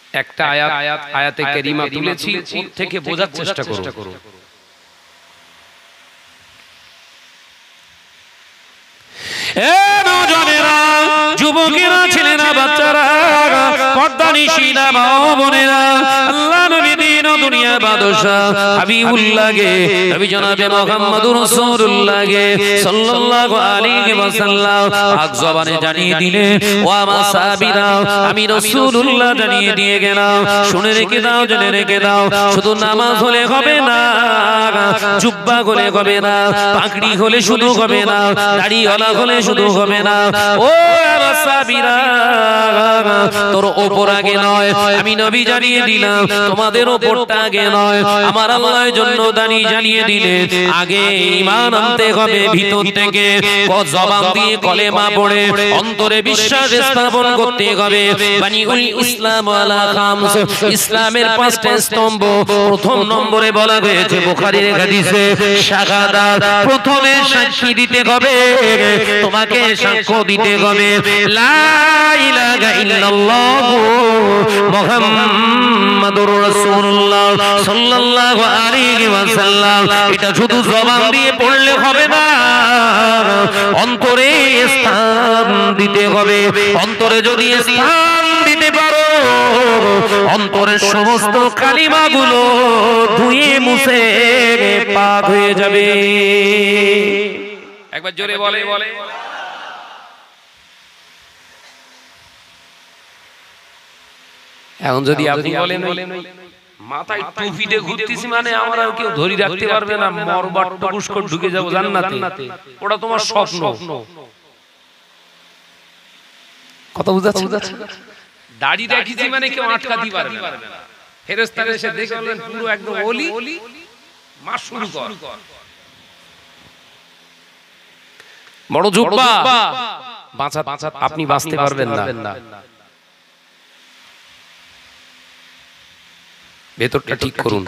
একটা আয়াতে কারিমা তুলেছি, ওর থেকে বোঝার চেষ্টা করো। যুবকেরা, ছেলেরা, বাচ্চারা, পর্দানিশীরা, মা বোনেরা, আল্লাহ নবী দিন ও দুনিয়া বাদশা হাবিবুল্লাহ গে নবী জনাবে মুহাম্মদুর রাসূলুল্লাহ গে সাল্লাল্লাহু আলাইহি ওয়াসাল্লাম পাক জবানে জানিয়ে দিলে, ও আমার সাহাবীরা, আমি রাসূলুল্লাহ জানিয়ে দিয়ে গেলাম, শুনে রেখে দাও, জেনে রেখে দাও। শুধু নামাজ হলে হবে না, জুব্বা হলে হবে না, পাগড়ি হলে শুধু হবে না, দাড়িওয়ালা হলে শুধু হবে না। ও আমার সাহাবীরা, তোর ওপর আগে নয়, আমি নবী জানিয়ে দিলাম, তোমাদের ওপরটা আগে নয়। আমার আল্লাহর জন্য দানি জানিয়ে দিলে, আগে ঈমান আনতে হবে ভিতর থেকে, জবান দিয়ে কলেমা পড়ে অন্তরে বিশ্বাস স্থাপন করতে হবে। বানিউল ইসলাম আলা খামস, ইসলামের পাঁচটা স্তম্ভ। প্রথম নম্বরে বলা হয়েছে বুখারীর হাদিসে, শাহাদাত। প্রথমে সাক্ষী দিতে হবে, তোমাকে সাক্ষ্য দিতে হবে লা ইলাহা ইল্লাল্লাহ মুহাম্মাদুর রাসূলুল্লাহ সাল্লাল্লাহু আলাইহি ওয়াসাল্লাম। এটা শুধু জবান দিয়ে পড়লে হবে না, অন্তরে স্থান দিতে হবে। অন্তরে যদি স্থান দিতে পারো, অন্তরের সমস্ত কালিমাগুলো ধুয়ে মুছে পাক হয়ে যাবে। একবার জোরে বলে। এখন যদি আপনি বলেন মাথায় টুপি দিয়ে ঘুরতেছি মানে আমার আর কেউ ধরে রাখতে পারবে না, মরবার টুকুস করে ঢুকে যাবো জান্নাতে, ওটা তোমার স্বপ্ন। কথা বুঝাচ্ছে? দাড়ি রাখিছি মানে কেউ আটকাতে পারবে না। ফেরেশতারা এসে দেখলেন পুরো একদম ওলি, মাস শুরু কর। বড় জুব্বা, বাঁচা আপনি বাঁচতে পারবেন না। ভেতরটা ঠিক করুন।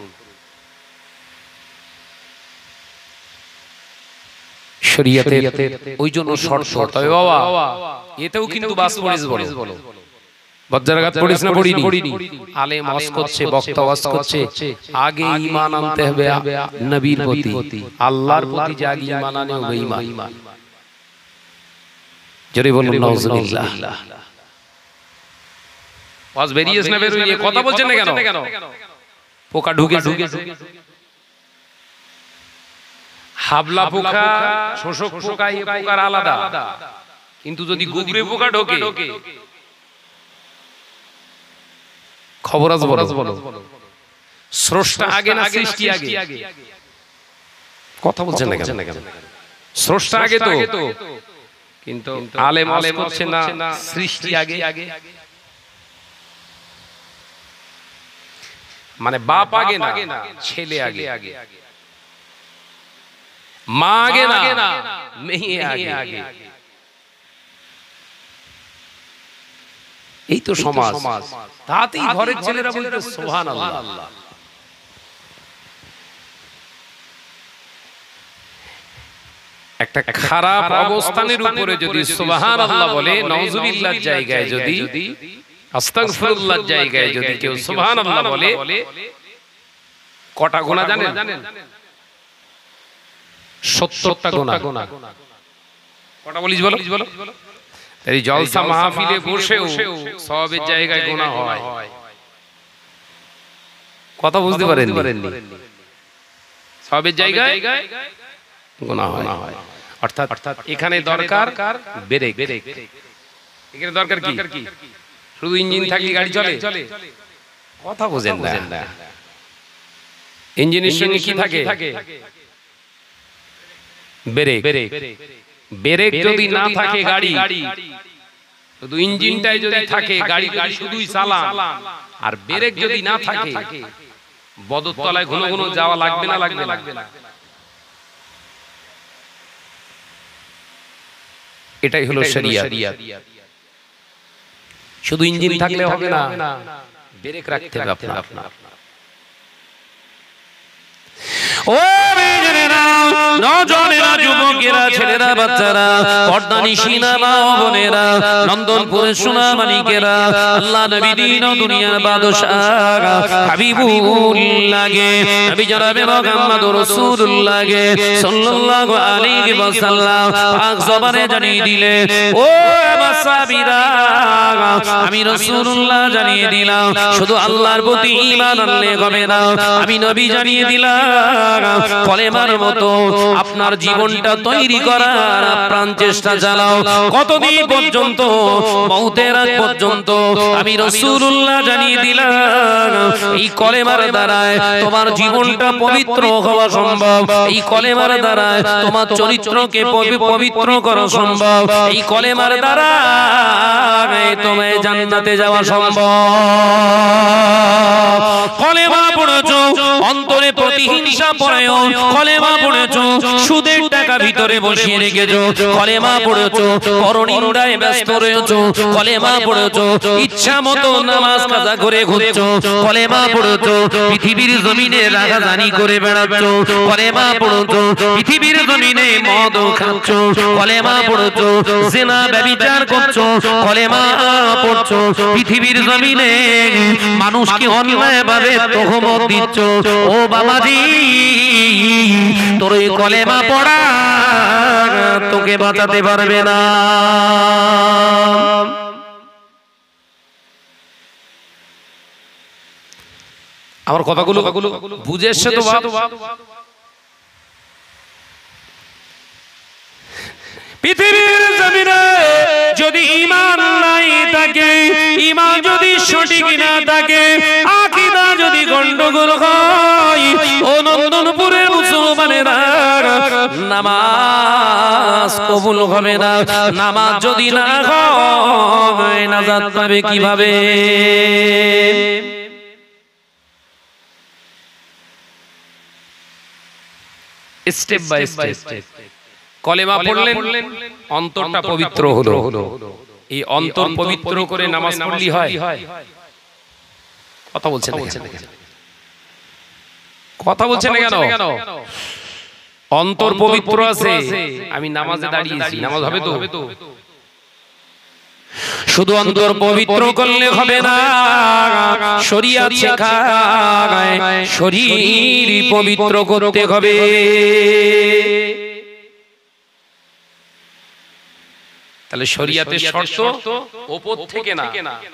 শরীয়তের ওই জন্য শর্ত, তবে বাবা এতেও কিন্তু বাস পড়িস বলো, বজ্রাঘাত পড়িস না? পড়িনি। আলেম ওয়াজ করছে, বক্তা ওয়াজ করছে, আগে ঈমান আনতে হবে নবীর প্রতি, আল্লাহর প্রতি। যে আগে ঈমান আনে ও বেঈমান। জোরে বলুন নাউজুবিল্লাহ। ওয়াজ বেরিয়েছ না বেরিয়ে কথা বলছেন না কেন? পোকা ঢুকে হাবলা পোকা, শোষক পোকা, এই পোকার আলাদা। কিন্তু যদি গুগরে পোকা ঢোকে, খবর আছে বলো। স্রষ্টা আগে না সৃষ্টি আগে? কথা বলছেন না কেন? স্রষ্টা আগে তো, কিন্তু আলেম ওয়াজ করছে না সৃষ্টি আগে। মানে বাপ আগে না, ছেলে আগে, মা আগে না, মেয়ে আগে। এই তো সমাজ। তাতেই ঘরের ছেলেরা বলতে সুবহানাল্লাহ। একটা খারাপ অবস্থানের উপরে যদি সুবহানাল্লাহ বলে, নাউজুবিল্লাহর জায়গায় যদি, আস্তাগফিরুল্লাহর জায়গায় যদি কেউ সুবহানাল্লাহ বলে, কটা গুনাহ জানেন? 70টা গুনাহ। কটা বলিস বলো? এই জলসা মাহফিলে বসেও সওয়াবের জায়গায় গুনাহ হয়। কথা বুঝতে পারেননি? সওয়াবের জায়গায় গুনাহ হয়। অর্থাৎ এখানে দরকার ব্রেক। এখানে দরকার কি? শুধু ইঞ্জিন থাকলে গাড়ি চলে? কথা বোঝেন না। ইঞ্জিনের সঙ্গে কি থাকে? ব্রেক। ব্রেক যদি না থাকে গাড়ি, শুধু ইঞ্জিনটাই যদি থাকে, গাড়ি শুধুই চালান। আর ব্রেক যদি না থাকে, বদরতলায় ঘন ঘন যাওয়া লাগবে না? এটাই হলো শরিয়াত। শুধু ইঞ্জিন থাকলে হবে না, ব্রেক রাখতে হবে আপনার। ও মেয়েরা, নজনেরা, যুবকেরা, ছেলেরা, বাচ্চারা, পর্দানিশিনা মা ও বোনেরা, নন্দনপুরের সোনা মানিকেরা, আল্লাহ নবী দিন ও দুনিয়ার বাদশাহ হাবিবুল্লাহ গে নবী জনাবে মুহাম্মদুর রাসূলুল্লাহ গে সাল্লাল্লাহু আলাইহি ওয়াসাল্লাম পাক জবানে জানিয়ে দিলে, ও আমার সাহাবীরা, আমি রাসূলুল্লাহ জানিয়ে দিলাম শুধু আল্লাহর প্রতি ঈমান আনলে হবে না, আমি নবী জানিয়ে দিলাম কলেমার মতো আপনার জীবনটা তৈরি করার প্রাণ চেষ্টা চালাও। কতদিন পর্যন্ত? মওতের আগ পর্যন্ত। আমি রাসূলুল্লাহ জানিয়ে দিলাম এই কলেমার দ্বারায় তোমার জীবনটা পবিত্র হওয়া সম্ভব, এই কলেমার দ্বারায় তোমার চরিত্রকে পবিত্র করা সম্ভব, এই কলেমার দ্বারা তোমায় জান্নাতে যাওয়া সম্ভব। কলেমা পড়েছো, অন্তরে প্রতিহিংসা পড়েও, কলেমা পড়েছো, সুদের টাকা ভিতরে বসিয়ে রেখেছো, কলেমা পড়েছো, পরনিন্দায় ব্যস্ত রয়েছো, কলেমা পড়েছো, ইচ্ছা মতো নামাজ কাজা করে ঘুরছো, কলেমা পড়েছো, পৃথিবীর জমিনে রাগাজানি করে বেড়াচ্ছো, কলেমা পড়েছো, পৃথিবীর জমিনে মদ খাচ্ছো, কলেমা পড়েছো, জিনা ব্যভিচার করছো, কলেমা পড়ছো, পৃথিবীর জমিনে মানুষকে অন্যায়ভাবে তোহমত দিচ্ছ। ও বাবাজি, তোর এই কলেমা পড়া তোকে বাঁচাতে পারবে না। আমার কথাগুলো বুঝে এসছে তো? পৃথিবীর জমিনে যদি ঈমান নাই থাকে, ঈমান যদি সঠিক না থাকে, আকীদা যদি গন্ডগোল হয়, ও নন্দনপুরের মুসলমানেরা, নামাজ কবুল হবে না। নামাজ যদি না হয়, নাজাত পাবে কিভাবে? স্টেপ বাই স্টেপ কলেমা পড়লেন, অন্তরটা পবিত্র হলো। এই অন্তর পবিত্র করে নামাজ পড়লি হয়? কথা বলছেন না কেন? কথা বলছেন না কেন? অন্তর পবিত্র আছে, আমি নামাজে দাঁড়িয়েছি, নামাজ হবে তো? শুধু অন্তর পবিত্র করলে হবে না, শরীয়ত শেখায় শরীর পবিত্র করতে হবে। তাহলে শরীয়তের শর্ত উপর থেকে না,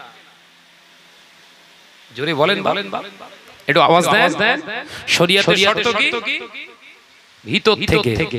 জোরে বলেন, একটু আওয়াজ দেন। শরীয়তের শর্ত কি? ভিতর থেকে।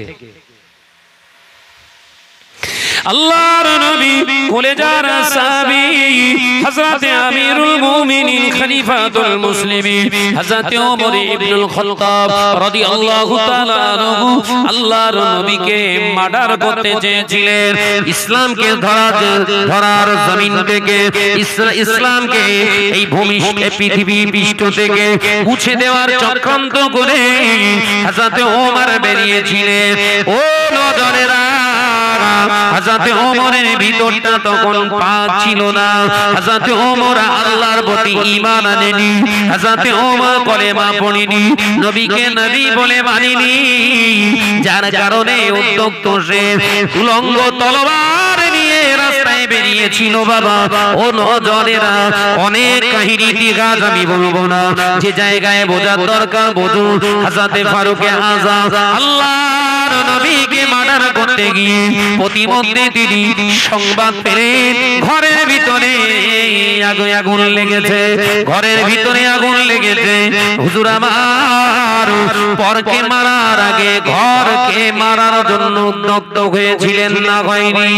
আল্লাহর নবী কলেজার সাহাবী হযরত আমিরুল মুমিনিন খলিফাতুল মুসলিমিন হযরত ওমর ইবনুল খাত্তাব রাদিয়াল্লাহু তাআলা আনহু আল্লাহর নবীকে মার্ডার করতে চেয়েছিলেন। ইসলামকে ধরার জমিন থেকে, ইসলামকে এই ভূমি পৃথিবী পৃষ্ঠ থেকে মুছে দেওয়ার চক্রান্ত করে হযরত ওমর বেরিয়েছিলেন। ও নজরেরা, হযরত ওমরের ভিতরটা তখন পাক ছিল না। হযরত ওমর আল্লাহর প্রতি ঈমান আনেনি, হযরত ওমর কলেমা পড়েনি, নবীকে নবী বলে মানেনি, যার কারণে উদ্যক্ত সে উলঙ্গ তলোয়ার নিয়ে রাস্তায় বেরিয়েছিল। বাবা ও নজরেরা, অনেক কাহিনী ইতিহাস আমি বলবো না, যে জায়গায় বোঝার দরকার বুঝুন। হযরত ফারুকে আযম আল্লাহর নবীকে মার্ডার করতে গিয়ে প্রতিমধ্যে তিনি সংবাদ পেলেন ঘরের ভিতরে আগুন লেগেছে, ঘরের ভিতরে আগুন লেগেছে। হুজুর আমার, পরকে মারার আগে ঘরকে মারার জন্য উদ্যত হয়েছিলেন না হয়নি?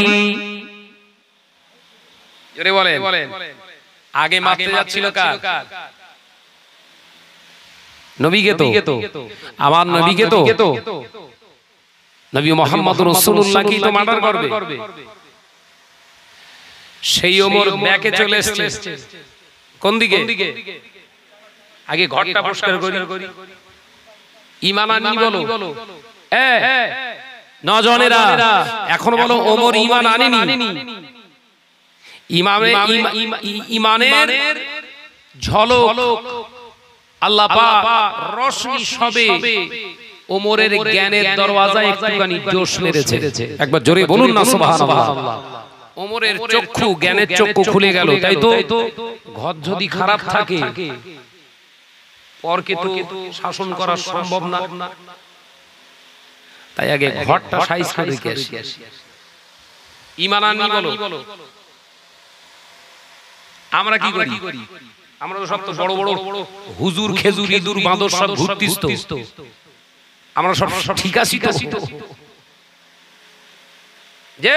জোরে বলেন। আগে মারতে যাচ্ছিল কার? নবীকে তো, আমার নবীকে তো। নবী মুহাম্মদ রাসূলুল্লাহ কি তো মার্ডার করবে? সেই ওমর ব্যাকে চলে এসেছে। কোন দিকে? আগে ঘরটা পরিষ্কার করি। ঈমান আনি বলো। নজনেরা, এখন বলো ওমর ঈমান আনেনি? ঈমানের ঝলক আল্লাহ পাক রোশনি সবে ওমরের জ্ঞানের দরওয়াজা একটুখানি জোশ মেরেছে। একবার জোরে বলুন না সুবহানাল্লাহ। ওমরের চক্ষু, জ্ঞানের চক্ষু খুলে গেল। তাই তো ঘর যদি খারাপ থাকে পরকে তো শাসন করা সম্ভব না, তাই আগে ঘরটা সাইজ করে রেখে আসি। ঈমান আনি বলো। আমরা কি করি? আমরা তো সব তো বড় বড় হুজুর, খেজুর, ইঁদুর, বাঁদর সব ঘুরতিস তো। আমরা সব ঠিক আছি তো? যে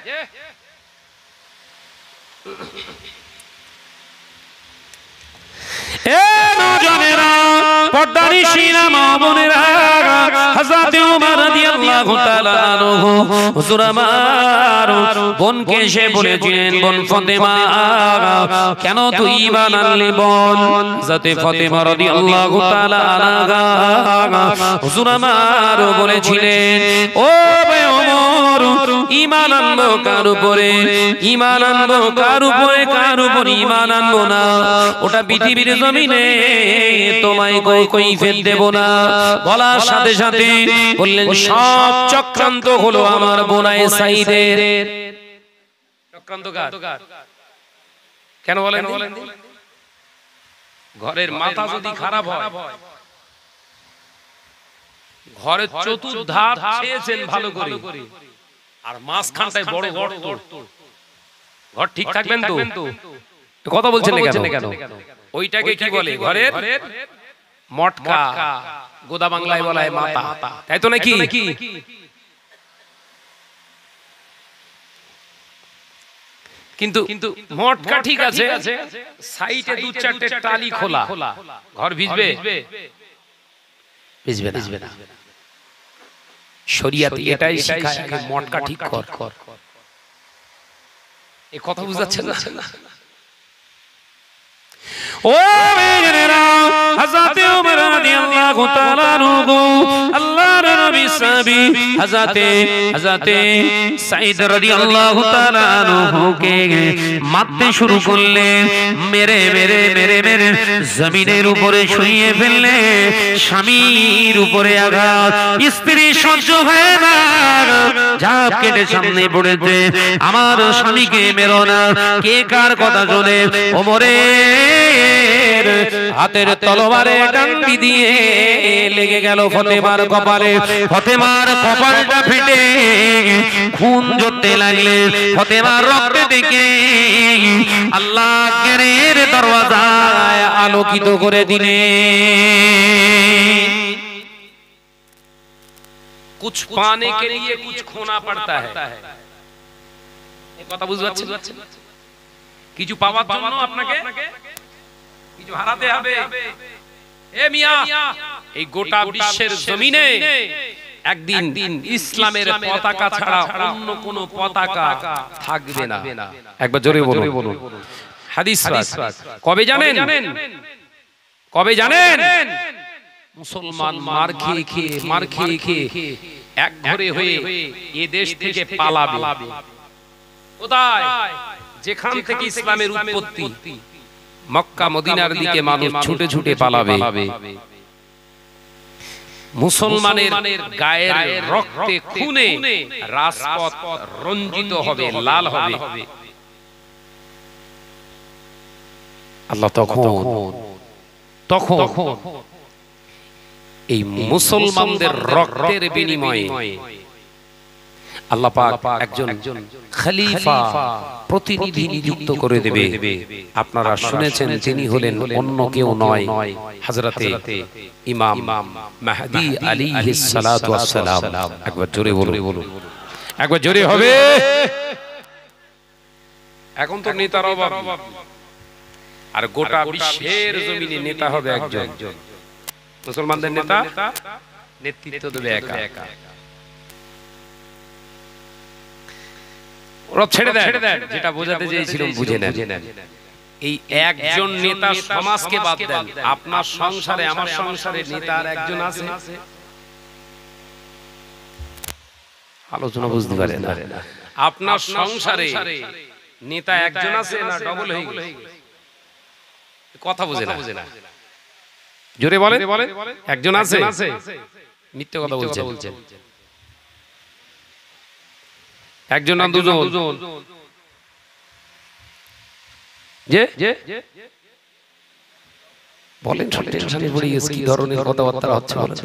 এ নওজোয়ানেরা, পর্দানিশিনা মা বোনেরা, হযরত ওমর রাদিয়াল্লাহু তাআলা আনহু হুজুর আমার বোনকে এসে বলেছিলেন, বোন ফাতেমা কেন তুই ঈমান আনলি বল? হযরত ফাতেমা রাদিয়াল্লাহু তাআলা আনহা হুজুর আমার বলেছিলেন, ও ভাই ওমর, ঈমান আনবো কার উপরে? ঈমান আনবো কার উপরে? কার উপরে ঈমান আনবো না? ওটা পৃথিবীর জমিনে তোমায় কৈফিয়ত দেব না। বলার সাথে সাথে বললেন, সব চক্রান্ত হলো আমার বোনাই সাইদের। চক্রান্ত কার? কেন বলেন? ঘরের মাথা যদি খারাপ হয়, ঘরের চতুর্ধার ছেয়েছেন ভালো করে, আর মাঝখানটায় বড় গর্ত, ঘর ঠিক থাকবেন তো? কথা বলছেন কেন? ওইটাকে কি বলে? ঘরের মটকা, গোদা বাংলায় বলা হয় মাথা, তাই তো নাকি? কিন্তু মটকা ঠিক আছে, সাইডে দু চারটে টালি খোলা, ঘর ভিজবে? ভিজবে না। শরিয়াত এটাই শিখায়, আগে মটকা ঠিক কর। এই কথা বুঝাচ্ছেন না? ও মেয়েরা, হযরত ওমর রাদিয়াল্লাহু তাআলা আনহু আল্লাহর নবী সাহাবী হযরত সাঈদ রাদিয়াল্লাহু তাআলা আনহুকে মারতে শুরু করলেন। মেরে জমিনের উপরে শুইয়ে ফেললে। স্বামীর উপরে আঘাত, স্ত্রী সহ্য হয় না, ঝাঁপ কেটে সামনে পড়েছে, আমার স্বামীকে মেরো না। কে কার কথা শুনে? ওমরের হাতের তলোয়ারে ডান্ডি দিয়ে লেগে গেল ফাতেমার কপালে। ফাতেমার কপালটা ফেটে খুন ঝরতে লাগলে। ফাতেমার রক্তে দেখে আল্লাহ জ্ঞানের দরওয়াজায় আলোকিত করে দিলেন। कुछ पाने के लिए कुछ खोना पड़ता है। কথা বুঝতে পারছেন? কিছু পাওয়ার জন্য আপনাকে কিছু হারাতে হবে। এ মিয়া, এই গোটা বিশ্বের জমিনে একদিন ইসলামের পতাকা ছাড়া অন্য কোন পতাকা থাকবে না। একবার জোরে বলুন। হাদিস কবে জানেন? মুসলমান মার খেয়ে এক ঘরে হয়ে এ দেশ থেকে পালাবে। কোথায়? যেখান থেকে ইসলামের উৎপত্তি, মক্কা মদিনার দিকে মানুষ ছুটে ছুটে পালাবে। মুসলমানের গায়ের রক্তে খুনে রাজপথ রঞ্জিত হবে, লাল হবে। আল্লাহ তখন এই মুসলমানদের রক্তের বিনিময়ে আল্লাহ পাক একজন খলিফা, প্রতিনিধি নিযুক্ত করে দেবে। আপনারা শুনেছেন, তিনি হলেন অন্য কেউ নয়, হযরতে ইমাম মাহদী আলাইহিস সালাতু ওয়াস সালাম। একবার জোরে বলুন, একবার জোরে হবে। এখন তো নেতার অভাব, আর গোটা বিশ্বের জমিনে নেতা হবে একজন। মুসলমানদের নেতা নেতৃত্ব দেবে একা। ওরা ছেড়ে দেয়, যেটা বোঝাতে চেয়েছিলাম বুঝে নেন। এই একজন নেতা সমাজকে বাদ দেন, আপনার সংসারে আমার সংসারে নেতা আর একজন আছে। আলোচনা বুঝতে পারেন না? আপনার সংসারে নেতা একজন আছে না ডবল হয়ে গেল? কথা বুঝে না? জোরে বলেন। একজন আছে, মিথ্যে কথা বলছেন। একজন না দুজন? যে বলেন, টেনশনে পড়ে গেছে, কি ধরনের কথাবার্তা হচ্ছে বলেন।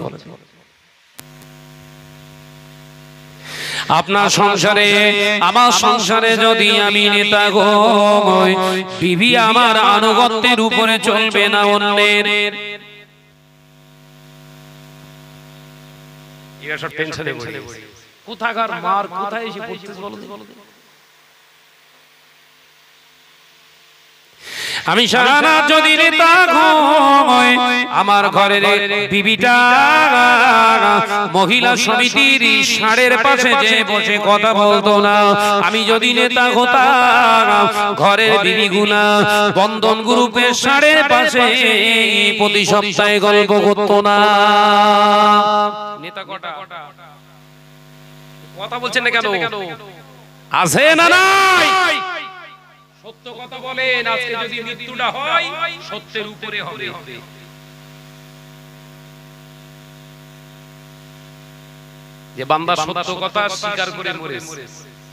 আপনার সংসারে, আমার সংসারে যদি আমি নেতা হই, বিবি আমার আনুগত্যের উপরে চলবে না অন্যের। এরা সব টেনশনে পড়ে গেছে। কোথাকার মার কোথায় এসে পড়তেছে বলো। আমি সারা যদি নেতা হই, আমার ঘরের বিবিটা মহিলা সমিতির ষাঁড়ের পাশে যে বসে কথা বলতো না। আমি যদি নেতা হতাম, ঘরের বিবিগুলা বন্ধন গ্রুপের ষাঁড়ের পাশে প্রতি সপ্তাহে গল্প করতো না। নেতা কটা কথা বলছেন না কেন? আছে না নাই? সত্য কথা বলেন। আজকে যদি মৃত্যুটা হয়, সত্যের উপরে হবে। যে বান্দা সত্য কথা স্বীকার করে মরেছে।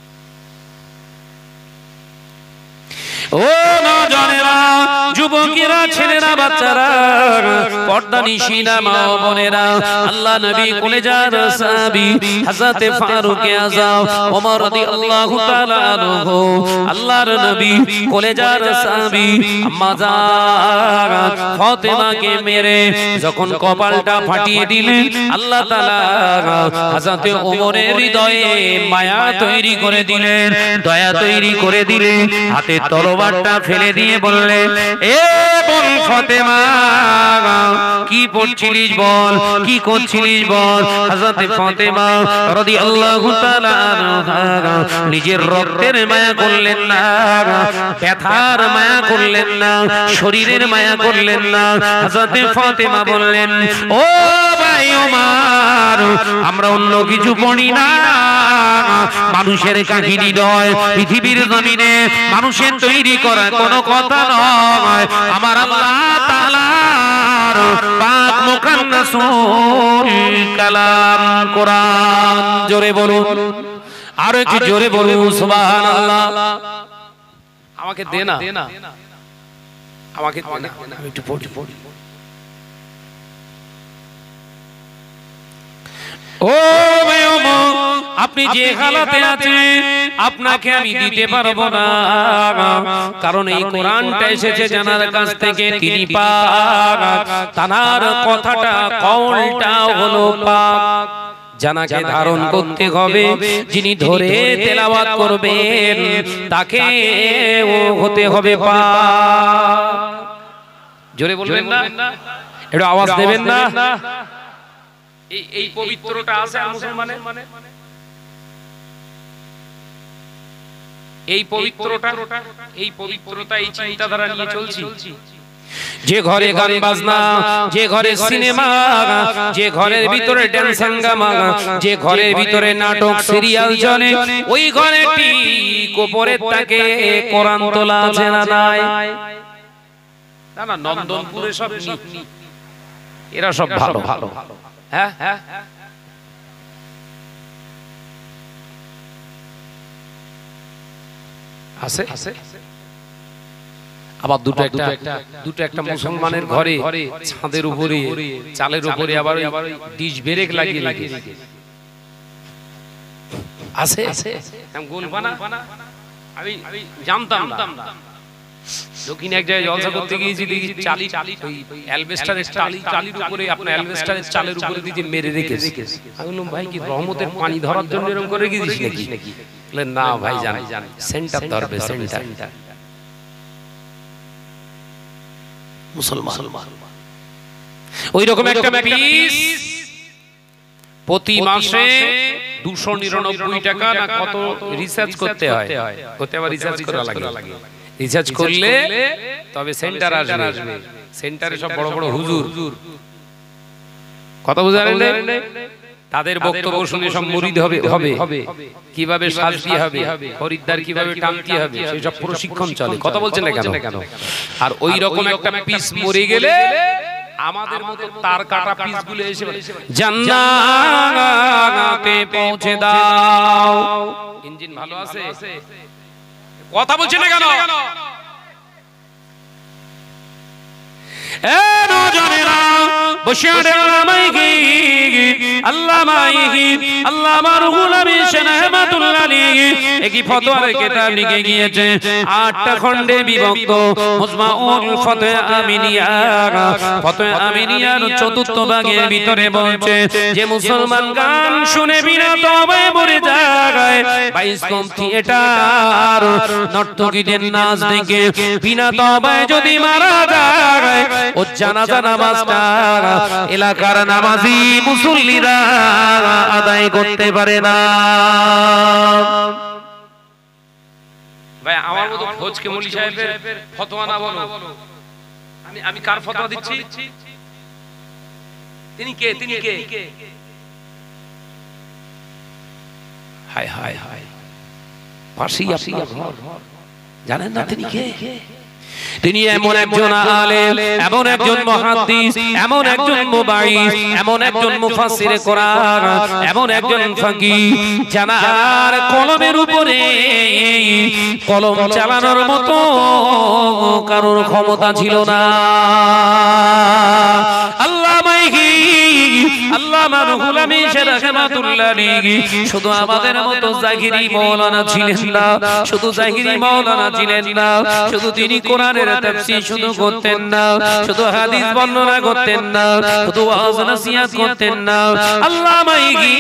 ও নওজওয়ানেরা, যুবকেরা, ছেলেরা, বাচ্চারা, পর্দানিশিনা মা বোনেরা, আল্লাহ নবী কলেজার সাহাবী হযরতে ফারুক আযম ওমর রাদিয়াল্লাহু তাআলা আনহু, আল্লাহর নবী কলেজার সাহাবী আম্মা জান ফাতেমাকে মেরে যখন কপালটা ফাটিয়ে দিলেন, আল্লাহ তাআলা হযরতে ওমরের হৃদয়ে মায়া তৈরি করে দিলেন, দয়া তৈরি করে দিলেন। হাতে তরবারটা ফেলে দিয়ে বললেন, এ বল ফাতেমা, কি পড়ছিলিস বল, কি করছিলিস বল। হযরত ফাতেমা রাদিয়াল্লাহু তাআলা আনহা নিজের রক্তের মায়া করলেন না, ব্যথার মায়া করলেন না, শরীরের মায়া করলেন না। হযরত ফাতেমা বললেন, ও ভাই ওমর, আমরা অন্য কিছু পড়ি না, মানুষের কাহিনী নয়, পৃথিবীর জমিনে মানুষের তৈরি করা কোনো কথা নয়, আমার আল্লাহ তাআলার পাক মুকাদ্দাসুল কালাম কোরআন। জোরে বলুন, আরো একটু জোরে বলুন সুবহানাল্লাহ। আমাকে দে না, আমাকে দে না, আমি একটু পড়ি। ও ভাই ওমর, আপনি যে হালাতে আছেন আপনাকে আমি দিতে পারবো না, কারণ এই কোরআনটা এসেছে জানার কাছ থেকে, তিনি পাক, তার কথাটা কওলটা হলো পাক। জানাকে ধারণ করতে হবে, যিনি ধরে তেলাওয়াত করবেন তাকে হতে হবে পাক। জোরে বলবেন না, একটু আওয়াজ দেবেন না। এই পবিত্রতা আছে মুসলমানের, এই পবিত্রতা এই চিন্তাধারা নিয়ে চলছি। যে ঘরে গান বাজনা, যে ঘরে সিনেমা, যে ঘরের ভিতরে ড্যান্স হাঙ্গামা, যে ঘরের ভিতরে নাটক সিরিয়াল চলে, ওই ঘরে কোপরের তাকে কোরআন তোলা আছে না নাই? না, নন্দনপুরে সব এরা সব ভালো ভালো। হ্যাঁ, আছে। আবার দুটো একটা মুসলমানের ঘরে ছাদের উপরে, চালের উপরে আবার ডিশ ব্রেক লাগিয়ে আছে। আমি জানতাম না। দক্ষিণ এক জায়গায় জলসা করতে গিয়েছি, দেখি চালির উপরে, আপনার অ্যালবেস্টারের চালের উপরে দিয়ে মেরে রেখেছে। আমি বললাম, ভাই কি রহমতের পানি ধরার জন্য এরকম করে রেখেছিস নাকি? না ভাই, জানি সেন্টার ধরবে, সেন্টার। মুসলমান ওই রকম একটা পিস প্রতি মাসে 299 টাকা না কত রিচার্জ করতে হয়, রিচার্জ করা লাগে। রিচার্জ করলে তবে সেন্টার আসবে। সেন্টারে সব বড় বড় হুজুর, কথা বুঝালেন? তাদের বক্তব্য শুনে সব মুরিদ হবে, কিভাবে সাজতে হবে, খরিদ্দার কিভাবে টানতে হবে, সেই সব প্রশিক্ষণ চলে। কথা বলছেন না কেন? আর ওই রকম একটা পিস মরে গেলে আমাদের মতো তার কাটা পিসগুলো এসে জান্নাতে পৌঁছে দাও। ইঞ্জিন ভালো আছে? কথা বলছে না কেন? এ নওজোয়ানেরা বশির আলামাইহি আল্লামাইহি আল্লামা রুহুল আমিন রহমাতুল্লাহ আলাইহি একই ফতোয়ার কিতাব লিখে গিয়েছে 8টা খণ্ডে বিভক্ত মুজমাউল ফতোয়া আমিনিয়া। ফতোয়া আমিনিয়ার 4র্থ ভাগের ভিতরে বলছে যে মুসলমান গান শুনে বিনা তওবায় মরে যায়, 22 কম থিয়েটার নর্তকীদের নাচ দেখে বিনা তওবায় যদি মারা যায়, ও জানাজা নামাজটা এলাকার নামাজি মুসল্লিরা আদায় করতে পারে না। ভাই আমার মতো খোঁজকে মৌলী সাহেবের ফতোয়া না বলো, আমি কার ফতোয়া দিচ্ছি? তিনি কে? তিনি কে? হায় হায় হায়, পাশেই আপনার ঘর, জানেন না তিনি কে? তিনি এমন একজন আলেম, এমন একজন মুহাদ্দিস, এমন একজন মুবাইয়িস, এমন একজন মুফাসসিরে কোরআন, এমন একজন ফাকিহ জানার কলমের উপরে কলম চালানোর মতো কারোর ক্ষমতা ছিল না। আল্লামা রুহুল আমিন রহমাতুল্লাহ আলাইহি শুধু আমাদের মতো জাহিরি মাওলানা ছিলেন না, শুধু জাহিরি মাওলানা ছিলেন না, শুধু তিনি কোরআনের তাফসীর শুধু করতেন না, শুধু হাদিস বর্ণনা করতেন না, শুধু ওয়াজ নসিহত করতেন না। আল্লামা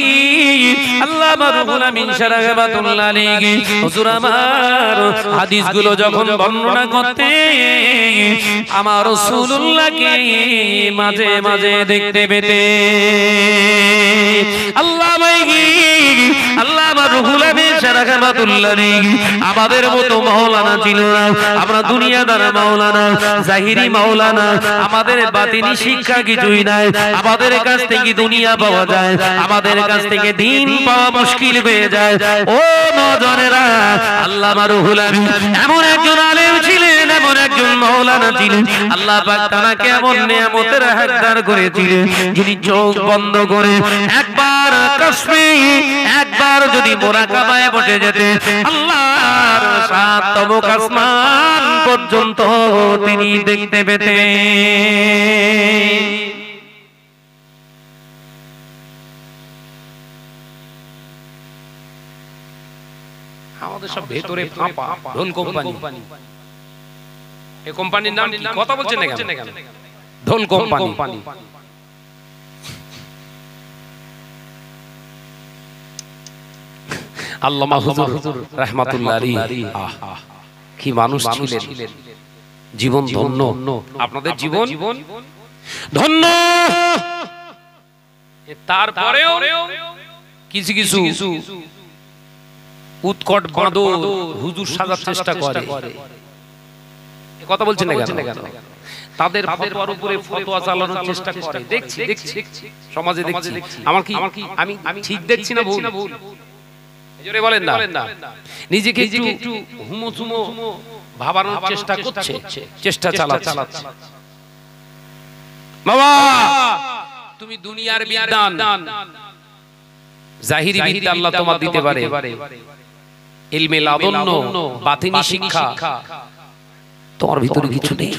রুহুল আমিন রহমাতুল্লাহ আলাইহি হুজুর আমার হাদিসগুলো যখন বর্ণনা করতেন, আমার রাসূলুল্লাহকে মাঝে মাঝে দেখতে পেতেন। আল্লামা রুহুল আমিন রহমাতুল্লাহ আলাইহি আমাদের মতো মাওলানা ছিল না। আমরা দুনিয়াদার মাওলানা, জাহিরি মাওলানা, আমাদের বাতিনি শিক্ষা কিছুই নাই। আমাদের কাছ থেকে দুনিয়া পাওয়া যায়, আমাদের কাছ থেকে দ্বীন পাওয়া মুশকিল হয়ে যায়। ও নওজোয়ানেরা, আল্লামা রুহুল আমিন এমন একজন আলেম ছিলেন, এমন একজন মাওলানা ছিলেন, আল্লাহ পাক তাকে এমন নিয়ামতের হকদার করেছিলেন, যিনি চোখ বন্ধ করে একবার কসমে একবার যদি মুরাকাবায় বসে যেতে আল্লাহর 7তম আসমান পর্যন্ত তিনি দেখতে পেতেন। আমাদের সব ভেতরে ফাঁপা ঢোল কোম্পানি। এই কোম্পানির নাম কি? কথা বলছেন না কেন? ঢোল কোম্পানি। আল্লামা হুজুর রাহমাতুল্লাহ আলাইহি কি মানুষ ছিলেন, জীবন ধন্য। আপনাদের জীবন ধন্য। তারপরেও কিছু কিছু উৎকট বাঁদর হুজুর সাজার চেষ্টা করে। কথা বলছেন না কেন? তাদের ফতোয়ার উপরে ফতোয়া চালানোর চেষ্টা করে। দেখছি সমাজে দেখছি। আমি ঠিক দেখছি না ভুল? জোরে বলেন না। নিজেকে একটু হুমো ভাবানোর চেষ্টা করছে, চেষ্টা চালাচ্ছে। বাবা তুমি দুনিয়ার বিজ্ঞান, জাহিরি বিদ্যা আল্লাহ তোমার দিতে পারে, ইলমে লাদুন্ন বাতিনি শিক্ষা তোমার ভিতরে কিছু নেই।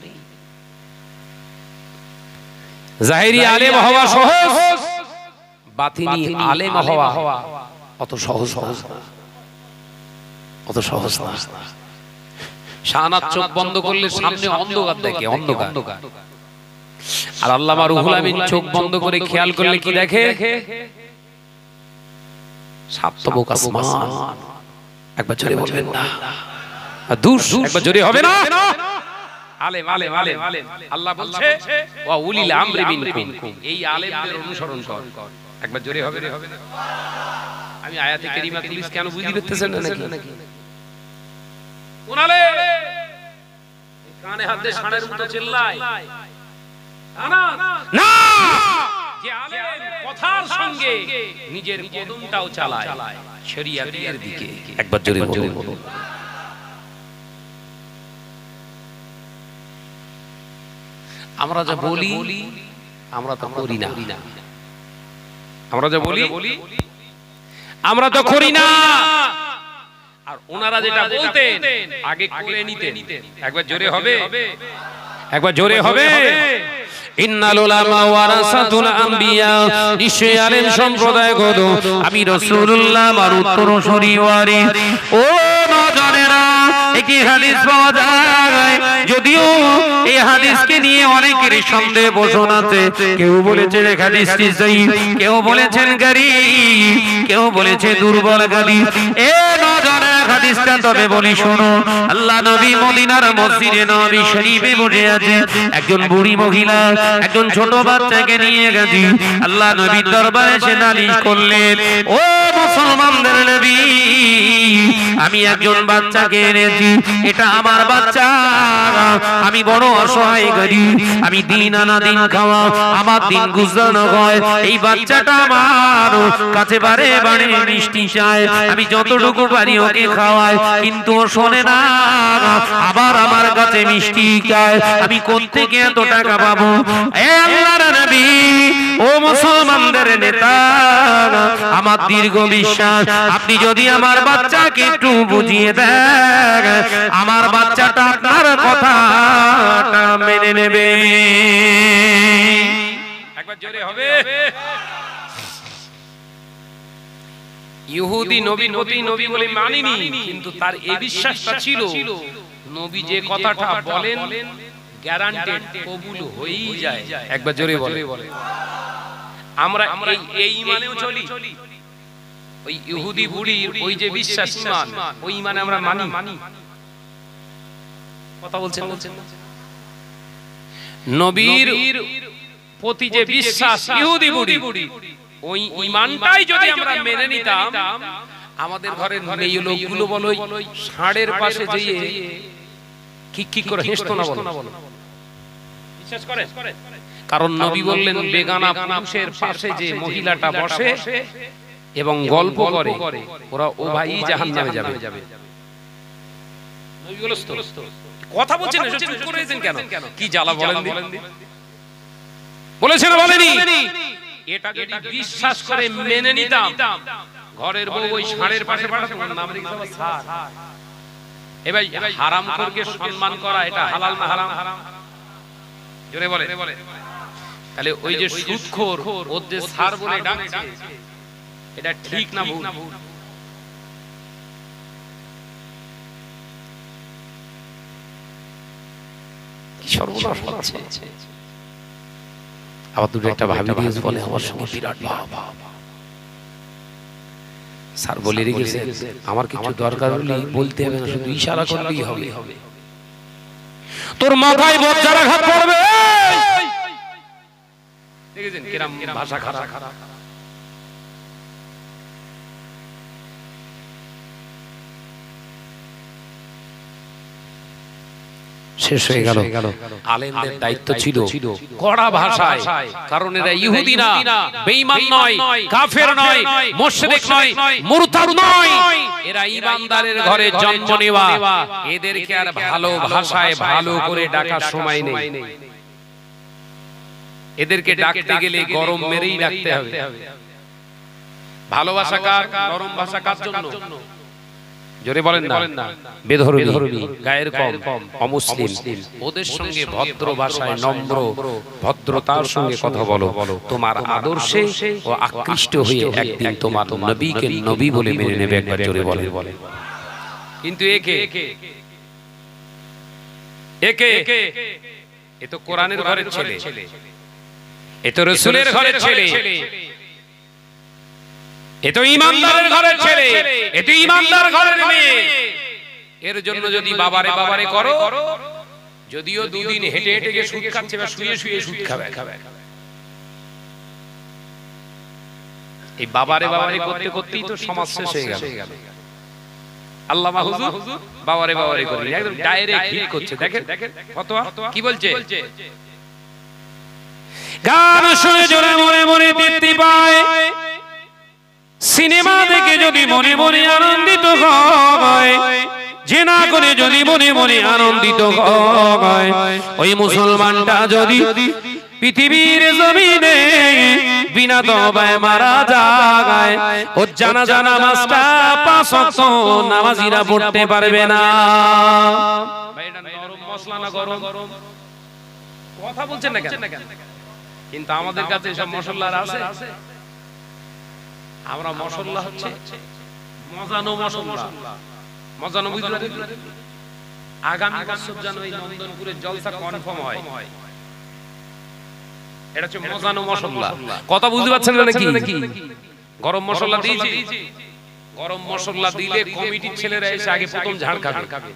জাহিরি আলেম হওয়া সহজ, বাতিনি আলেম হওয়া অত সহজ না। শাহানাত চোখ বন্ধ করলে সামনে অন্ধকার দেখে, অন্ধকার। আর আল্লামা রুহুল আমিন চোখ বন্ধ করে খেয়াল করলে কি দেখে? 7তম আসমান। একবার জোরে বলবেন না? দূর একবার জোরে হবে না? আলেম আল্লাহ বলছে ওয়া উলিল আমরি মিনকুম, এই আলেমদের অনুসরণ কর। একবার জোরে হবে না? আমি আয়াতে কারিমা তুলিস কেন বুঝি পেতেছেন না নাকি? কোনালে কানে হাত দিয়ে ষাঁড়ের মতো চিল্লায় না, যে আলেম কথার সঙ্গে নিজের কদমটাও চালায় শরিয়াতের দিকে। একবার জোরে বলুন। আমরা যা বলি আমরা তো করি না, আমরা যা বলি আমরা তো করি না। আর ওনারা যেটা বলতেন আগে করে নিতেন। একবার জোরে হবে, একবার জোরে হবে। ইন্নাল উলামা ওয়ারাসাতুল আম্বিয়া, নিশ্চয়ই আলেম সম্প্রদায়গত আমি রাসূলুল্লাহ আমার উত্তরসূরি ওয়ারিস। ও নজরেরা, একটি হাদিস পাওয়া যায়, যদিও এই হাদিসকে নিয়ে অনেকের সন্দেহ পোষণ আছে। কেউ বলেছে এই হাদিসটি সহিহ, কেউ বলেছেন গরীব, কেউ বলেছে দুর্বল হাদিস। এ নজরেরা, হাদিসটা তবে বলি শোনো। আল্লাহ নবী মদিনার মসজিদে নববী শরীফে বসে আছে। একজন বুড়ি মহিলা একজন ছোট বাচ্চাকে নিয়ে গেছে। আল্লাহ নবীর দরবারে সে নালিশ করলেন, ও মুসলমানদের নবী, আমি একজন বাচ্চাকে এনেছি, এটা আমার বাচ্চা, আমি বড় অসহায় গরীব, আমি দিন আনা দিন খাওয়া, আমার দিন গুজানো হয়, এই বাচ্চাটা আমার কাছে বারে বারে মিষ্টি চায়, আমি যতটুকু পারি ওকে খাওয়াই, কিন্তু ও শোনে না, আবার আমার কাছে মিষ্টি চায়, আমি কোন থেকে এত টাকা পাবো? এ আল্লাহর নবী, ও মুসলমানদের নেতা, আমার দীর্ঘ বিশ্বাস, আপনি যদি আমার বাচ্চাকে একটু বুঝিয়ে দেন, আমার বাচ্চাটা আপনার কথাটা মেনে নেবে। একবার জোরে হবে। ইহুদি নবী নবী নবী বলে মানেনি, কিন্তু তার এই বিশ্বাসটা ছিল নবী যে কথাটা বলেন গ্যারান্টেড কবুল হয়েই যায়। একবার জোরে বলে। আমরা এই ঈমানেও চলি, ওই ইহুদি বুড়ির ওই যে বিশ্বাস ঈমান, ওই ঈমানে আমরা মানি। কথা বলছেন নবীর প্রতি যে বিশ্বাস ইহুদি বুড়ি, ওই ঈমানটাই যদি আমরা মেনে নিতাম, আমাদের ঘরের এই লোকগুলো বলো ষাঁড়ের পাশে যেয়ে কি করে হেসতো না বলো, বিশ্বাস করে? কারণ নবী বললেন বেগানা পুরুষের পাশে যে মহিলাটা বসে এবং গল্প করে, ওরা ও ভাই জাহান্নামে যাবে। নবী বলেছেন তো, কথা বলছেন না, চুপ করে আছেন কেন? কি জ্বালা বলেন দি, বলেছেন বলেনি? এটা যদি বিশ্বাস করে মেনে নিতাম, ঘরের বউ ওই ষাঁড়ের পাশে পাঠাতো, নাম রেখে দেওয়া ষাঁড়। এ ভাই, হারামখোরকে সম্মান করা এটা হালাল না হারাম? জোরে বলে। তাহলে ওই যে সুদখোর, ওর যে ষাঁড় বলে ডাকছে, এটা ঠিক না ভুল? কি সর্বনাশ হচ্ছে। আবার দুটো একটা ভাবি দিয়েছে, বলে আমার সঙ্গে বিরাট ভাব। স্যার বলে রেখেছে আমার কিছু দরকার হলে বলতে হবে না, শুধু ইশারা করলেই হবে। তোর মাথায় বজ্রাঘাত পড়বে। দেখেছেন কিরম ভাষা খারাপ। শেষ হয়ে গেল। আলেমদের দায়িত্ব ছিল কড়া ভাষায়, কারণ এরা ইহুদি না, বেঈমান নয়, কাফের নয়, মুশরিক নয়, মুরতাদ নয়, এরা ঈমানদারের ঘরে জন্ম নেওয়া। এদেরকে আর ভালো ভাষায় ভালো করে ডাকার সময় নেই। এদেরকে ডাকতে গেলে গরম মেরেই ডাকতে হবে। ভালোবাসা কার, নরম ভাষা কার জন্য? জোরে বলেন না। বেধর্মী, গায়ের কম, অমুসলিম, ওদের সঙ্গে ভদ্র ভাষায় নম্র ভদ্রতার সঙ্গে কথা বলো। তোমার আদর্শে ও আকৃষ্ট হয়ে একদিন তোমার নবীকে নবী বলে মেনে নেবে। একবার জোরে বলে। কিন্তু একে এ তো কোরআনের ঘরের ছেলে, এ তো রাসূলের ঘরের ছেলে, এ তো ঈমানদারের ঘরের ছেলে, এ তো ঈমানদার ঘরের মেয়ে। এর জন্য যদি বাবারে বাবারে করো, যদিও দুদিন হেঁটে হেঁটে গিয়ে সুদ খাচ্ছে বা শুয়ে শুয়ে সুদ খাবে, এই বাবারে বাবারে করতে করতেই তো সমাজ শেষ হয়ে গেল। আল্লামা হুজুর বাবারে বাবারে করি, একদম ডাইরেক্ট হিট করছে। দেখেন ফতোয়া কি বলছে, গান শুনে জোরে মনে মনে তৃপ্তি পায়, সিনেমা দেখে যদি মনে মনে আনন্দিত হয়, জিনা করে যদি মনে মনে আনন্দিত হয়, ওই মুসলমানটা যদি পৃথিবীর জমিনে বিনা তওবায় মারা যায়, ও জানাজা নামাজটা 5 ওয়াক্ত নামাজিরা পড়তে পারবে না। ভাই এটা নরম মশলা না গরম? কথা বলছেন না কেন? কিন্তু আমাদের কাছে সব মশলা আছে। আমরা মশলা হচ্ছে মজানো মশলা, মজানো বুঝলেন? আগামী বছর যেন এই নন্দনপুরের জলসা কনফার্ম হয়, এটা হচ্ছে মজানো মশলা। কথা বুঝতে পারছেন না নাকি? গরম মশলা দিয়েছি, গরম মশলা দিলে কমিটির ছেলেরা এসে আগে প্রথম ঝাড় খাবে।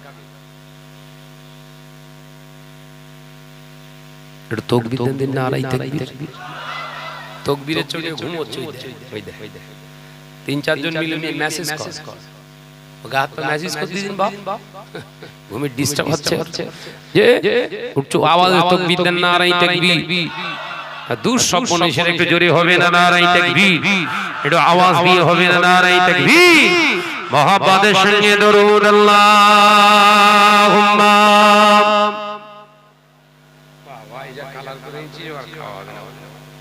এটা তাকবীর দেন না, আড়াই তাকবীর। তাকবীরের চোখে ঘুম হচ্ছে। ওই দেখ 3-4 জন মিলে মেসেজ কর, গাত পে মেসেজ করে দিন বাপ, ঘুমে ডিস্টার্ব হচ্ছে যে উঠছো আওয়াজ তাকবীর দেন না, আড়াই তাকবীর। দূর স্বপ্নের একটু জোরে হবে না, নারায়ে তাকবীর। একটু আওয়াজ দিয়ে হবে না, নারায়ে তাকবীর। মুহাব্বতের সঙ্গে দরুদ আল্লাহুম্মা। বাবা এই যা কালার করেছি আর খাওয়া হবে না।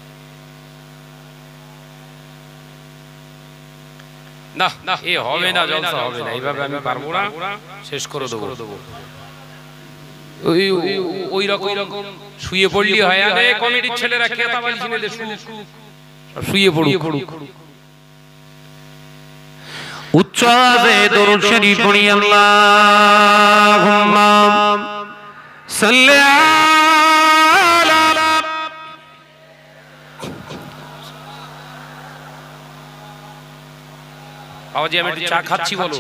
না এ হবে না, জলসা হবে না, এইভাবে আমি পারবো না, শেষ করে দেবো। ওই রকম শুয়ে পড়লি হয়, আরে কমিটির ছেলেরা খেতা বালিশ নিয়ে দে, শুয়ে পড়ুক। উচ্চ আওয়াজে দরুদ শরীফ পড়ি, আল্লাহুম্মা সাল্লি আলা। বাবাজি আমি একটু চা খাচ্ছি, বলো।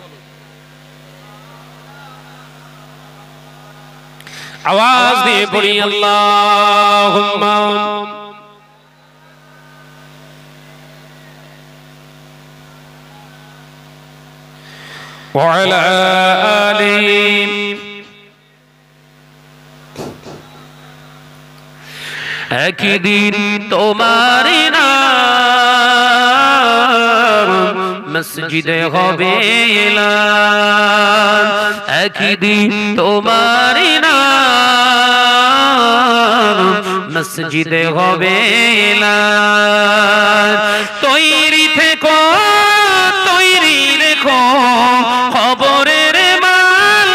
आवाज दे पड़ी अल्लाहुम्मा वअला आली। एक दिन तुम्हारे नाम मस्जिदे होबे एलान, एक दिन तुम्हारे মসজিদে হবে না। তৈরি থেকো, তৈরি রেখো খবরের মাল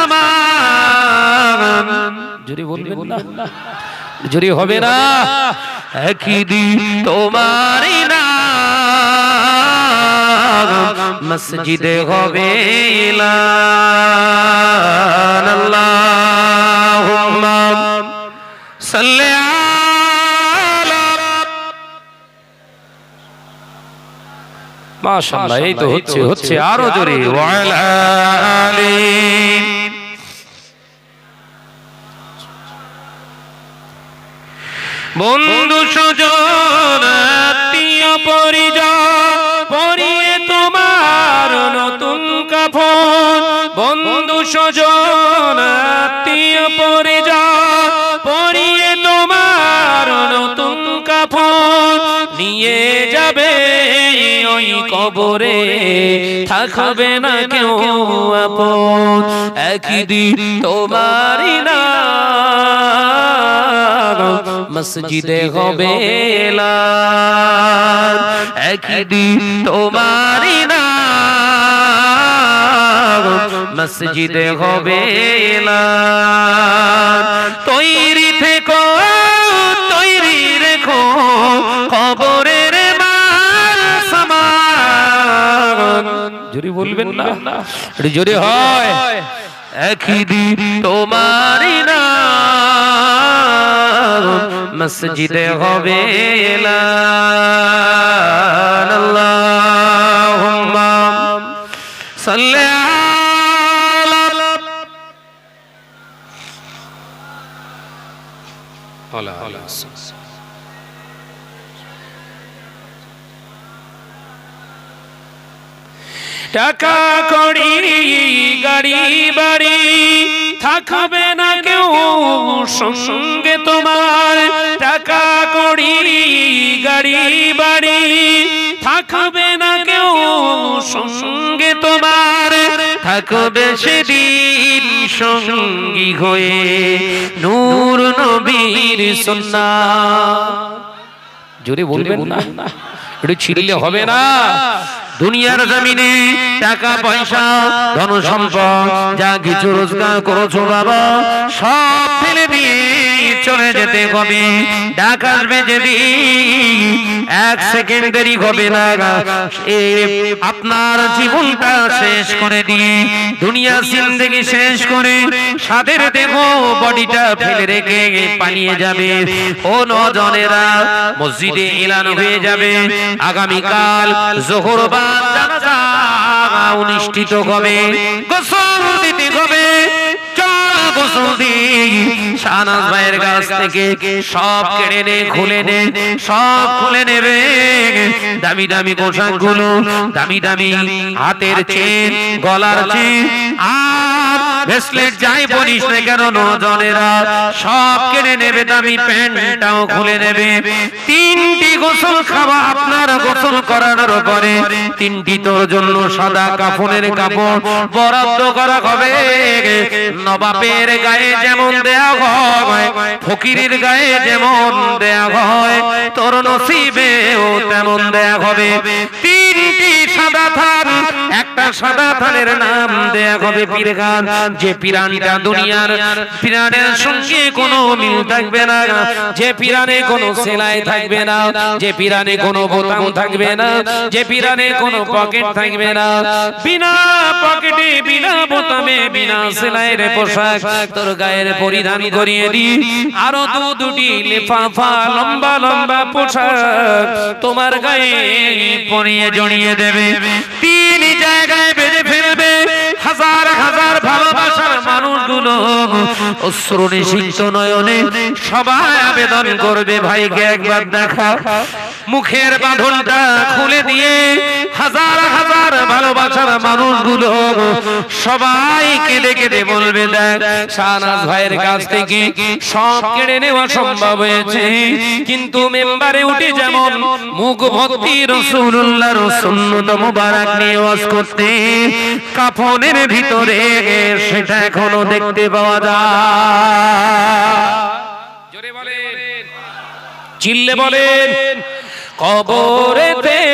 সামান। জোরে বলবেন না, জোরে হবে না। একই দিন তোমার নাম মসজিদে হবে না। আল্লাহুম্মা সাল্লি আলা। মাশাআল্লাহ, এই তো হচ্ছে আরো জোরে। ওয়ালা আলি। বন্ধু স্বজন আত্মীয় পরিজন পরিয়ে তোমার নতুন কাফন, বন্ধু স্বজন আত্মীয় পরিজন পরিয়ে তোমার নতুন কাফন নিয়ে যাবে ওই কবরে, থাকবে না কেউ আপন। একই দিন তোমারই নাম মসজিদে হবে এলান, একই দিন তোমারই নাম মসজিদে হবে এলান। তৈরি থেকো, তৈরি রেখো খবরের মাল সামান। জোরে বলবেন না, জোরে হয়। একই দিন তোমারই নাম মসজিদে হবে এলান। আল্লাহুম্মা সাল্লি আলা। টাকা কড়ি গাড়ি বাড়ি থাকবে না কেউ সঙ্গে তোমার, টাকা কড়ি গাড়ি বাড়ি থাকবে না কেউ সঙ্গে তোমার, থাকবে সেদিন সঙ্গী হয়ে নূর নবীর সুন্নাত। জোরে বলবেন না, একটু ছিড়লে হবে না। দুনিয়ার জমিনে টাকা পয়সা ধন সম্পদ যা কিছু রোজগার করেছো বাবা, সব ফেলে দিয়ে চলে যেতে হবে। ডাক আসবে যেদিন, এক সেকেন্ড দেরি হবে না। আপনার জীবনটা শেষ করে দিয়ে দুনিয়া জিন্দেগি শেষ করে সাদের দেহ বডিটা ফেলে রেখে পালিয়ে যাবে। ও নজনেরা, মসজিদে এলান হয়ে যাবে আগামীকাল যোহর বা জানাজা অনুষ্ঠিত হবে, গোসল দিতে হবে। গোসল দিয়ে শাহনাজ ভাইয়ের কাছ থেকে সব কেড়ে নে, খুলে নে, সব খুলে নেবে। দামি দামি পোশাকগুলো, দামি দামি হাতের চেন, গলার চেন আর ব্রেসলেট যাই পরিস না কেন নজনেরা সব কেড়ে নেবে। দামি প্যান্টটাও খুলে নেবে। তিনটি গোসল খাওয়া আপনার গোসল করার পরে তিনটি তোর জন্য সাদা কাফনের কাপড় বরাদ্দ করা হবে। নবাবের গায়ে যেমন দেয়া হয়, ফকিরের গায়ে যেমন দেয়া হয়, তোর নসিবেও তেমন দেয়া হবে। তিনটি সাদা থান, একটা সাদা থানের নাম দেয়া হবে পীরগান। যে পিরানটা দুনিয়ার পিরানের সঙ্গে কোনো মিল থাকবে না, যে পিরানে কোনো সেলাই থাকবে না, যে পিরানে কোনো বোতাম থাকবে না, যে পিরানে কোনো পকেট থাকবে না। বিনা পকেটে, বিনা বোতামে, বিনা সেলাইয়ের পোশাক তোর গায়ের পরিধান করিয়ে দি। আরো দুটি লিফাফা লম্বা লম্বা পোশাক তোমার গায়ে পরিয়ে জড়িয়ে দেবে। তিন জায়গায় বেঁধে ফেলবে হাজার হাজার ভালোবাসার মানুষগুলো অশ্রু নিষিক্ত নয়নে সবাই আবেদন করবে, ভাইকে একবার দেখা। মুখের বাঁধনটা খুলে দিয়ে হাজার হাজার ভালোবাসার মানুষগুলো সবাই কেঁদে কেঁদে বলবে, দেখ শাহনাজ ভাইয়ের কাছ থেকে সব কেড়ে নেওয়া সম্ভব হয়েছে, কিন্তু মেম্বারে উঠে যেমন মুখ ভর্তি রাসূলুল্লাহর সুন্নত মুবারক নিয়ে ওয়াজ করতে, কাফনের ভিতরে সেটা এখনো দেখতে পাওয়া যায়। জোরে বলেন, চিল্লে বলেন। কবরেতে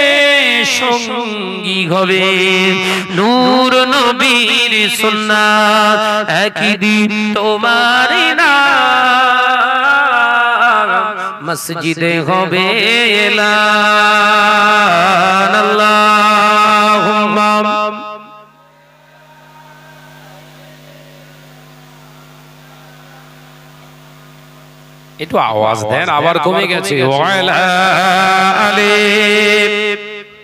সঙ্গী হবে নূর নবীর সুন্নাত, একদিন তোমার নাম মসজিদে হবে এলান। আল্লাহুম্মা একটু আওয়াজ দেন, আবার কমে গেছে। ওয়ালা আলিফ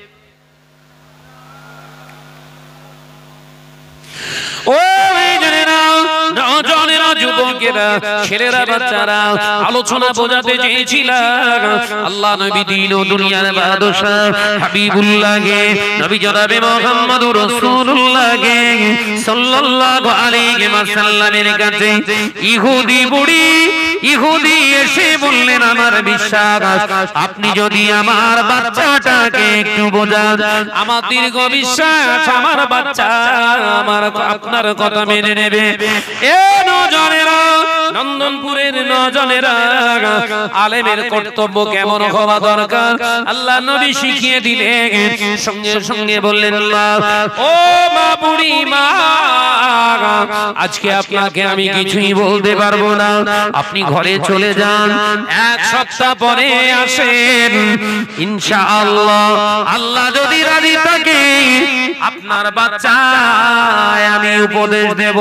ও নজনেরা, যুবকেরা, ছেলেরা, বাচ্চারা, আলোচনা বোঝাতে চেয়েছিলাম আল্লাহ নবী দিন ও দুনিয়ার বাদশা হাবিবুল্লাহকে, নবী জনাবে মুহাম্মদুর রাসূলুল্লাহকে সাল্লাল্লাহু আলাইহি ওয়াসাল্লামের কাছে ইহুদি বুড়ি ইহুদি এসে বললেন, আমার বিশ্বাস আপনি যদি আমার বাচ্চাটাকে একটু বোঝান, আমার দীর্ঘ বিশ্বাস আমার বাচ্চা আমার আপনার কথা মেনে নেবে। এ নজনেরা, নন্দনপুরের নজনেরা, আলেমের কর্তব্য কেমন হওয়া দরকার আল্লাহ নবী শিখিয়ে দিলেন। সঙ্গে সঙ্গে বললেন, ও মা বুড়ি মা, আজকে আপনাকে আমি কিছুই বলতে পারবো না, আপনি ঘরে চলে যান, এক সপ্তাহ পরে আসেন, ইনশাআল্লাহ আল্লাহ যদি রাজি থাকে আপনার বাচ্চায় আমি উপদেশ দেব।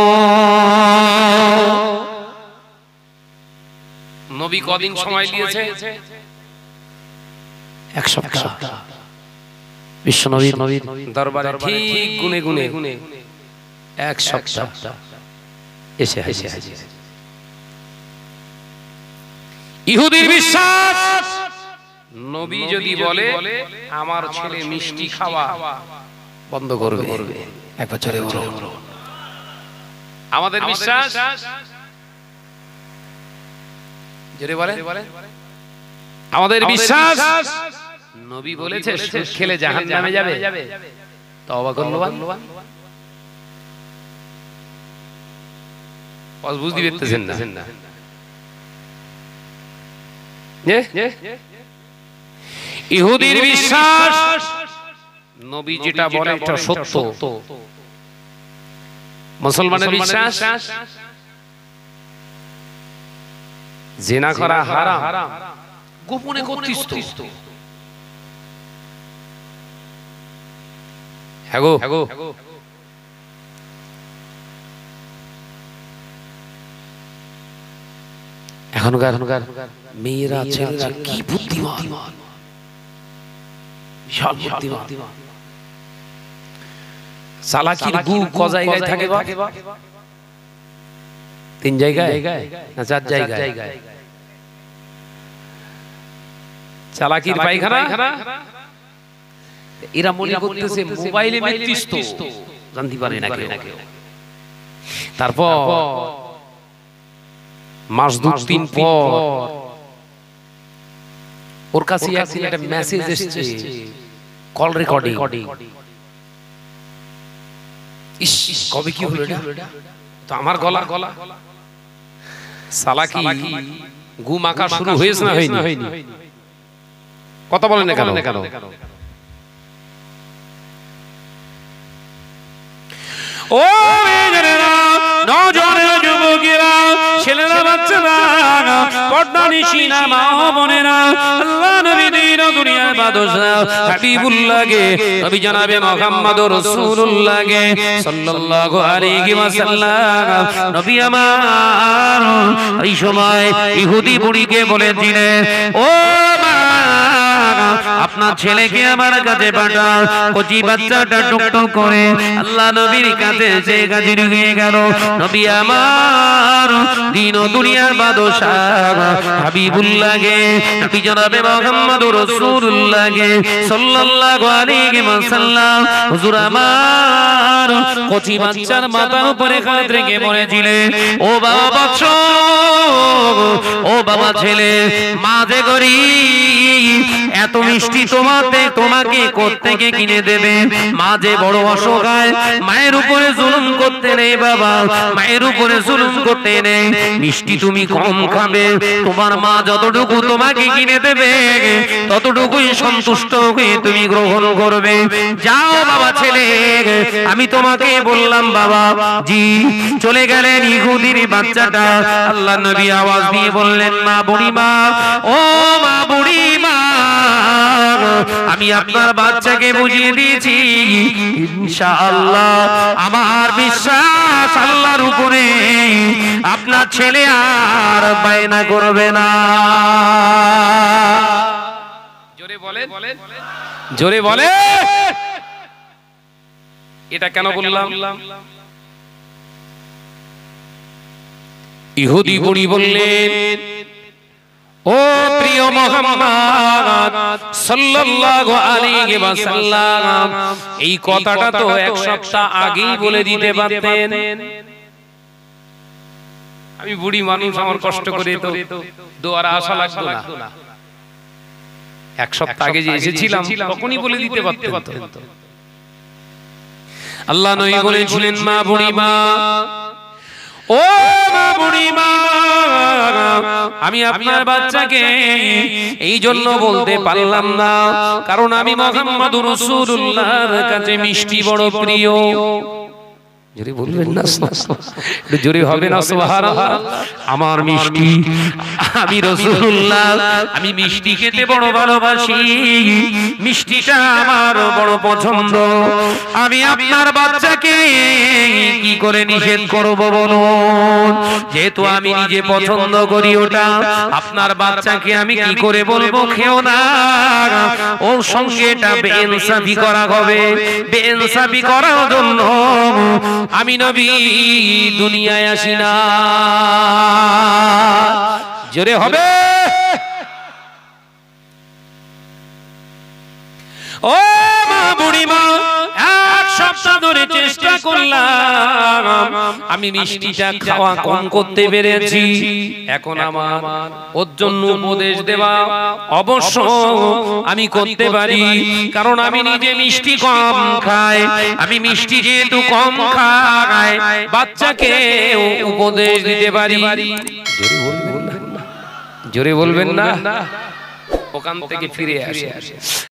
নবী কদিন সময় দিয়েছে? এক সপ্তাহ। বিশ্ব নবীর দরবারে ঠিক গুনে গুনে এক সপ্তাহ এসে হাজির। ইহুদির বিশ্বাস, নবী যদি বলে আমার ছেলে মিষ্টি খাওয়া বন্ধ করবে, এক বছরে আমাদের বিশ্বাস জোরে বলে, আমাদের বিশ্বাস নবী বলেছে সুদ খেলে জাহান্নামে যাবে। তওবা করলো, বুঝতে পারতেছেন না? ইহুদির বিশ্বাস নবী যেটা বলে এটা সত্য, মুসলমানের বিশ্বাস জিনা করা হারাম, গোপনে করতিস তো। হ্যাগো এখনকার মেয়েরা ছেলেরা কি বুদ্ধিমান, বিশাল বুদ্ধিমান। চালাকির গু ক জায়গায় থাকে? 3 জায়গায় না 4 জায়গায়? চালাকির পায়খানা। এরা মনে করতেছে মোবাইলে মিত্রিস্ত, জানতে পারে না কেউ। তারপর মাস 2-3 পর ওর কাছে একটা মেসেজ এসেছে, কল রেকর্ডিং। ইস, কবে কি হলো এটা? তো আমার গলা সালাকি গু মাখা শুরু হয়েছে না হয়নি? কথা বলেন না কেন? ও মেয়েরা, নওজোয়ান যুবকেরা, ছেলেরা, বাচ্চারা, পর্দানিশী মা বোনেরা, আল্লাহ নবী দিন দুনিয়ার বাদশা হাবিবুল্লাহকে, নবী জনাবে মুহাম্মদুর রাসূলুল্লাহকে সাল্লাল্লাহু আলাইহি ওয়াসাল্লাম, নবী আমার এই সময় ইহুদি বুড়িকে বলেছিলেন, ও মা, আপনার ছেলেকে আমার কাছে পাঠাও। কচি বাচ্চাটা টুকটুক করে আল্লাহ নবীর কাছে সে কাছে ঢুকে গেল। নবী আমার দিন দুনিয়ার বাদশা হাবিবুল্লাহকে, নবী জনাবে মুহাম্মদুর রাসূলুল্লাহকে সাল্লাল্লাহু আলাইহি ওয়াসাল্লাম, হুজুর আমার কচি বাচ্চার মাথার উপরে হাত রেখে বলেছিলেন, ও বাবা বাচ্চ, ও বাবা ছেলে, মা যে গরিব, এত মিষ্টি তোমাকে কোত্থেকে কিনে দেবে? মা যে বড় অসহায়, মায়ের উপরে জুলুম করতে নেই বাবা, মায়ের উপরে জুলুম করতে নেই। মিষ্টি তুমি কম খাবে, তোমার মা যতটুকু তোমাকে কিনে দেবে ততটুকুই সন্তুষ্ট হয়ে তুমি গ্রহণ করবে। যাও বাবা ছেলে, আমি তোমাকে বললাম বাবা। জি, চলে গেলেন ইহুদির বাচ্চাটা। আল্লাহ নবী আওয়াজ দিয়ে বললেন, মা বুড়িমা, ও মা বুড়িমা, আমি আপনার বাচ্চাকে বুঝিয়ে দিয়েছি, ইনশাআল্লাহ আমার বিশ্বাস আল্লাহর উপরে, আপনার ছেলে আর বায়না করবে না। জোরে বলে এটা কেন বললাম? ইহুদি বুড়ি বললেন, ও প্রিয় মুহাম্মদ সাল্লাল্লাহু আলাইহি ওয়াসাল্লাম, এই কথাটা তো 1 সপ্তাহ আগেই বলে দিতে পারতেন। আমি বুড়ি মানুষ, আমার কষ্ট করে তো দোয়ার আশা লাগতো না। 1 সপ্তাহ আগে যে এসেছিলাম তখনই বলে দিতে পারতেন। আল্লাহ নবী বলেছিলেন, মা বুড়িমা, ও মা বুড়িমা, আমি আপনার বাচ্চাকে এই জন্য বলতে পারলাম না, কারণ আমি মুহাম্মদুর রাসূলুল্লাহর কাছে মিষ্টি বড় প্রিয়। জোরে বলবেন না, একটু জোরে হবে না? সুবহানাল্লাহ। আমার মিষ্টি, আমি রাসূলুল্লাহ, আমি মিষ্টি খেতে বড় ভালোবাসি, মিষ্টিটা আমার বড় পছন্দ। আমি আপনার বাচ্চাকে কি করে নিষেধ করব বলুন? যেহেতু আমি নিজে পছন্দ করি ওটা, আপনার বাচ্চাকে আমি কি করে বলবো খেও না? ওর সঙ্গে এটা বেইনসাফি করা হবে। বেইনসাফি করার জন্য আমি নবী দুনিয়ায় আসি না। জোরে হবে? ও মা বুড়িমা, 1 সপ্তাহ ধরে চেষ্টা করলাম, আমি মিষ্টিটা খাওয়া কম করতে পেরেছি, এখন আমার ওর জন্য উপদেশ দেওয়া অবশ্য আমি করতে পারি, কারণ আমি নিজে মিষ্টি কম খাই। আমি মিষ্টি যেহেতু কম খাই, বাচ্চাকে উপদেশ দিতে পারি। জোরে বলবেন না, ওখান থেকে ফিরে আসে।